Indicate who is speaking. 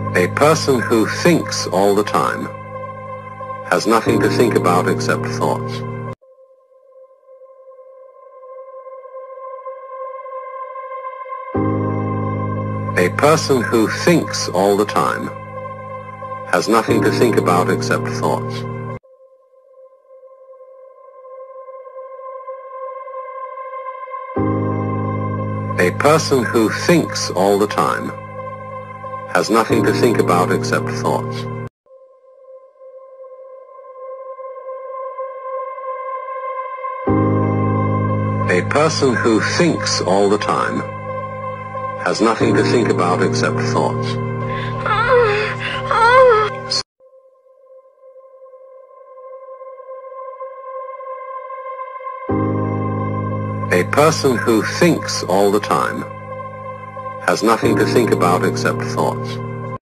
Speaker 1: A person who thinks all the time has nothing to think about except thoughts. A person who thinks all the time has nothing to think about except thoughts. A person who thinks all the time has nothing to think about except thoughts. A person who thinks all the time has nothing to think about except thoughts. A person who thinks all the time has nothing to think about except thoughts.